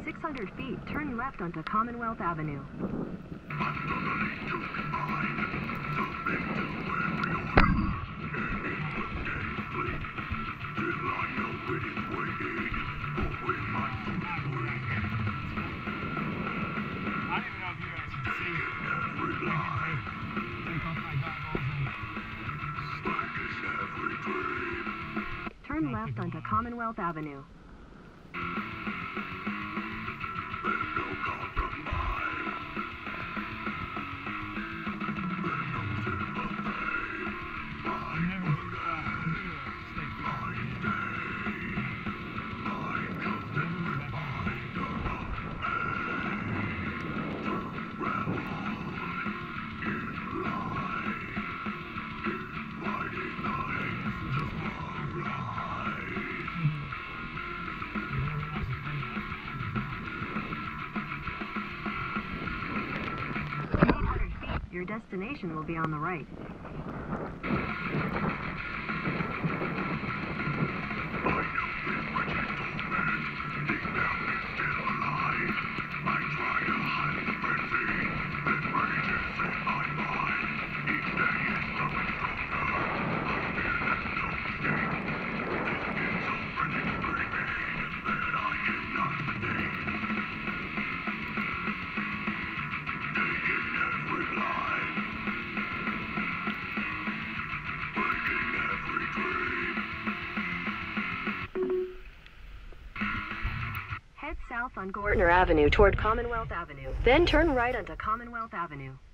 600 feet, turn left onto Commonwealth Avenue. Turn left onto Commonwealth Avenue. Your destination will be on the right. Head south on Gortner Avenue toward Commonwealth Avenue. Then turn right onto Commonwealth Avenue.